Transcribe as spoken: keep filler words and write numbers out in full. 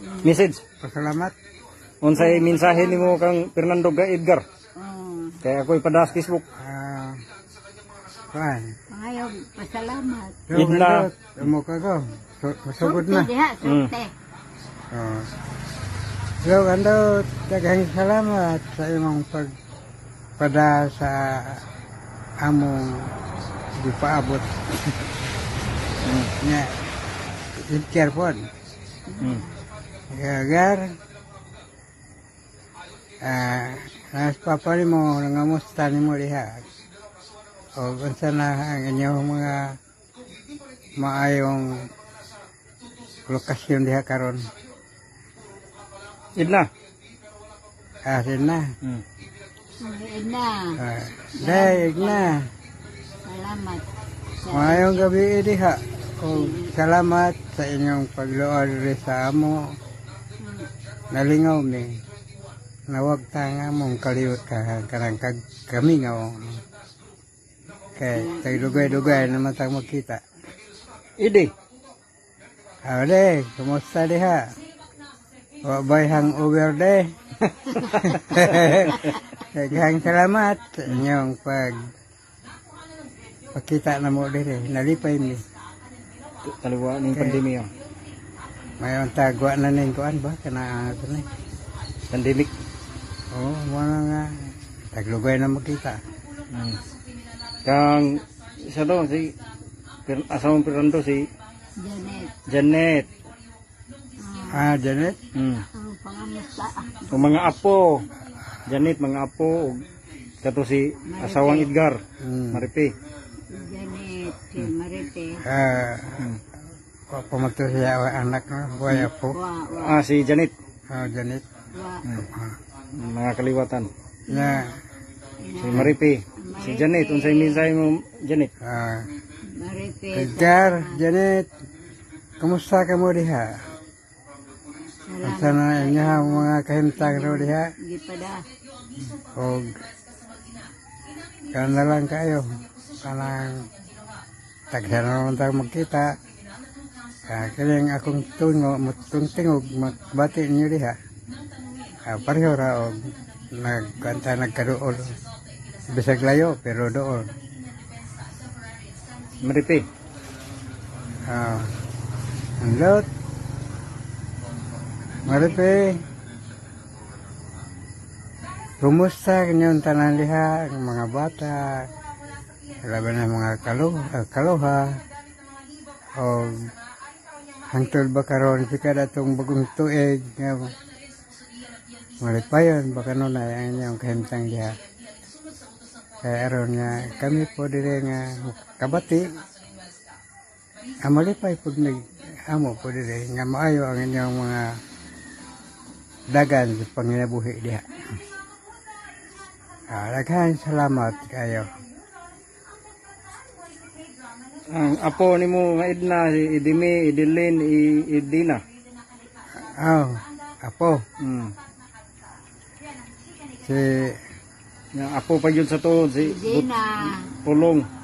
Message. Pasalamat. Unsay mensahe nimo kang Fernando ga Edgar? Oh, Kaya ako ipadas Facebook. Ah, kuan. ngayon, pasalamat. Idla. Amo ka ko. Su- Masugod Surte na. diha, surte. Oh. So, ando, daghang salamat sa imong pagpada sa among gipaabot. Mm. Nya, i-care po. Mm. Agar, ah, nas papa ni mo, nangamusta ni mo diha. O, unsa na ang inyong mga maayong lokasyon diha karon. Idna. Asin na. Mm. Ngayon na. Ah, daig na. Salamat. Sa Maayong gabi diha. O, salamat sa inyong pagluod rin sa amo. Nalingaw mi. Nawag ta nga mong kaliwat ka karang kag kami nga. O. Kay tagdugay-dugay na matang makita. Idi. Ade, kumusta diha? Wabay hang over de. Daghang salamat sa inyong pag pakita na mo dire. Nalipay mi. Taliwa ning pandemya. Mayon tagwa na ning kuan ba kana ato ni. Pandemic. Oh, mga nga taglugay na makita. Mm. Kang isa daw si Fer- asawang Fernando si Janet. Janet. Ah, Janet. Mm. Ang pangamusta. O mga apo. Janet mga apo ug kato si asawang Edgar. Hmm. Maripi. Janet. Si Marite. Ah, Mm. pamato siya ang anak na buhay po. Wa, wa, Ah si Janet. Ah, Janet. wa. Mga kaliwatan. Na, Si Maripi. Si Janet unsay mensahe mo Janet? ah, Marite. Edgar, Janet. Kumusta ka mo diha? Salamat. Sana inyo ang mga kahimtang ro diha. Gipada. O, kana lang kayo. Kanang tagsa na naman tayo magkita. Ah, kaya akong tungo, matong tingog, magbati niyo diha. Ah, pareho ra o nagkanta nagkaroon. Bisag layo, pero doon. Maripi. Ah, ang lot. Maripe. Kumusta kanyang tanan diha, ang mga bata, laban ng mga kalo, uh, kaloha, o hangtod ba karon si kada itong bagong tuig, nga, malipayon, baka nun ay ang inyong kahimtang diha. Kaya aron nga, kami po dire nga kabati, ang malipay po nag, amo po dire, nga maayo ang inyong mga dagan sa panginabuhi diha. Ah, daghan salamat kayo. Ang apo nimo nga Edna si Idimi, Idilin, I- Idina. Oh, apo, Mm. si Yang apo pa yun sa tuod si Dina. Pulong.